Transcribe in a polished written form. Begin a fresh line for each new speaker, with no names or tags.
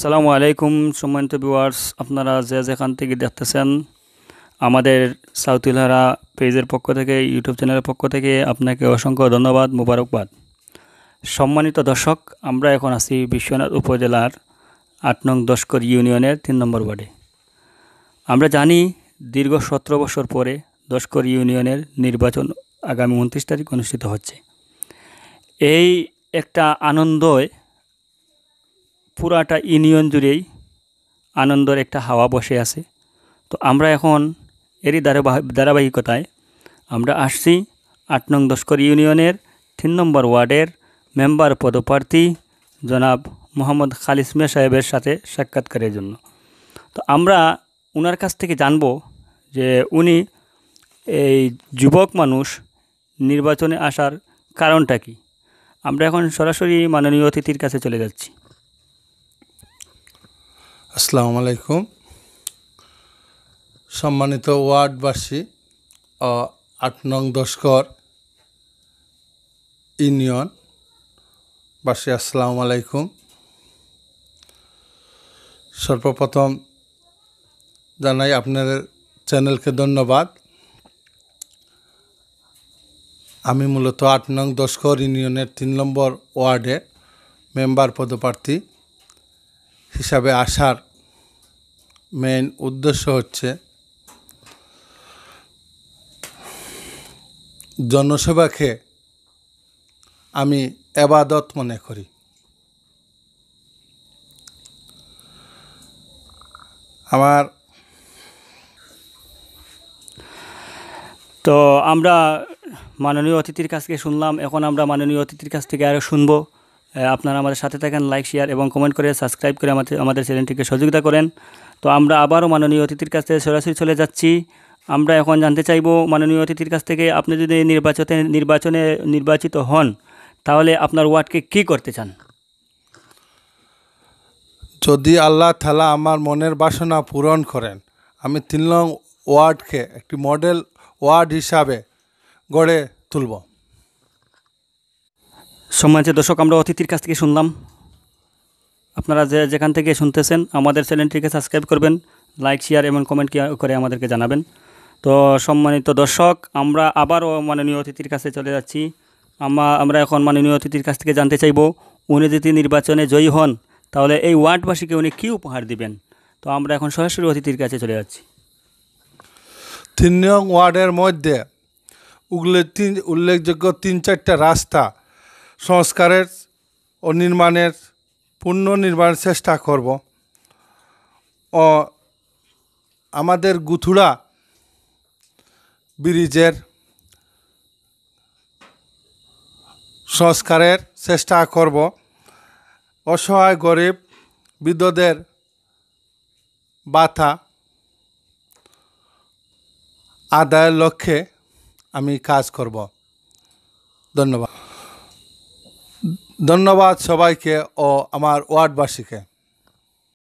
আসসালামু আলাইকুম সম্মানিত ভিউয়ার্স, আপনারা যে যেখান থেকে দেখতেছেন আমাদের সাউথিলহারা পেজের পক্ষ থেকে, ইউটিউব চ্যানেলের পক্ষ থেকে আপনাকে অসংখ্য ধন্যবাদ, মোবারকবাদ। সম্মানিত দর্শক, আমরা এখন আছি বিশ্বনাথ উপজেলার ৮ নং দশঘর ইউনিয়নের ৩ নম্বর ওয়ার্ডে। আমরা জানি দীর্ঘ ১৭ বছর পরে দশঘর ইউনিয়নের নির্বাচন আগামী ২৯ তারিখ অনুষ্ঠিত হচ্ছে। এই একটা আনন্দয় পুরাটা ইউনিয়ন জুড়েই আনন্দের একটা হাওয়া বসে আছে। তো আমরা এখন এরই ধারাবাহিকতায় আমরা আসছি ৮ নং দশঘর ইউনিয়নের ৩ নম্বর ওয়ার্ডের মেম্বার পদপ্রার্থী জনাব মোহাম্মদ খালিস মিয়া সাহেবের সাথে সাক্ষাৎকারের জন্য। তো আমরা ওনার কাছ থেকে জানব যে উনি এই যুবক মানুষ নির্বাচনে আসার কারণটা কি। আমরা এখন সরাসরি মাননীয় অতিথির কাছে চলে যাচ্ছি।
আসসালামু আলাইকুম। সম্মানিত ওয়ার্ডবাসী ও ৮ নং দশঘর ইউনিয়নবাসী, আসসালামু আলাইকুম। সর্বপ্রথম জানাই আপনাদের চ্যানেলকে ধন্যবাদ। আমি মূলত ৮ নং দশঘর ইউনিয়নের ৩ নম্বর ওয়ার্ডে মেম্বার পদপ্রার্থী হিসাবে আসার মেইন উদ্দেশ্য হচ্ছে জনসেবাকে আমি ইবাদত মনে করি।
তো আমরা মাননীয় অতিথির কাছ থেকে শুনলাম, এখন আমরা মাননীয় অতিথির কাছ থেকে আরও শুনবো। আপনারা আমাদের সাথে থাকেন, লাইক, শেয়ার এবং কমেন্ট করে সাবস্ক্রাইব করে আমাদের চ্যানেলটিকে সহযোগিতা করেন। তো আমরা আবারও মাননীয় অতিথির কাছ থেকে সরাসরি চলে যাচ্ছি। আমরা এখন জানতে চাইব মাননীয় অতিথির কাছ থেকে, আপনি যদি নির্বাচনে নির্বাচিত হন তাহলে আপনার ওয়ার্ডকে কী করতে চান?
যদি আল্লাহ তাআলা আমার মনের বাসনা পূরণ করেন, আমি ৩ নং ওয়ার্ডকে একটি মডেল ওয়ার্ড হিসাবে গড়ে তুলব।
সম্মানিত দর্শক, আমরা অতিথির কাছ থেকে শুনলাম। আপনারা যেখান থেকে শুনতেছেন আমাদের চ্যানেলটিকে সাবস্ক্রাইব করবেন, লাইক, শেয়ার এবং কমেন্ট করে আমাদেরকে জানাবেন। তো সম্মানিত দর্শক, আমরা আবারও মাননীয় অতিথির কাছে চলে যাচ্ছি। আমরা এখন মাননীয় অতিথির কাছ থেকে জানতে চাইব, উনি যদি নির্বাচনে জয়ী হন তাহলে এই ওয়ার্ডবাসীকে উনি কী উপহার দিবেন। তো আমরা এখন সরাসরি অতিথির কাছে চলে যাচ্ছি।
৩ নং ওয়ার্ডের মধ্যে উল্লেখযোগ্য ৩-৪টা রাস্তা সংস্কারের ও নির্মাণের পুনর্নির্মাণের চেষ্টা করব। ও আমাদের গুথুড়া ব্রিজের সংস্কারের চেষ্টা করব। অসহায় গরিব বৃদ্ধদের ভাতা আদায়ের লক্ষ্যে আমি কাজ করব। ধন্যবাদ সবাইকে ও আমার ওয়ার্ডবাসীকে।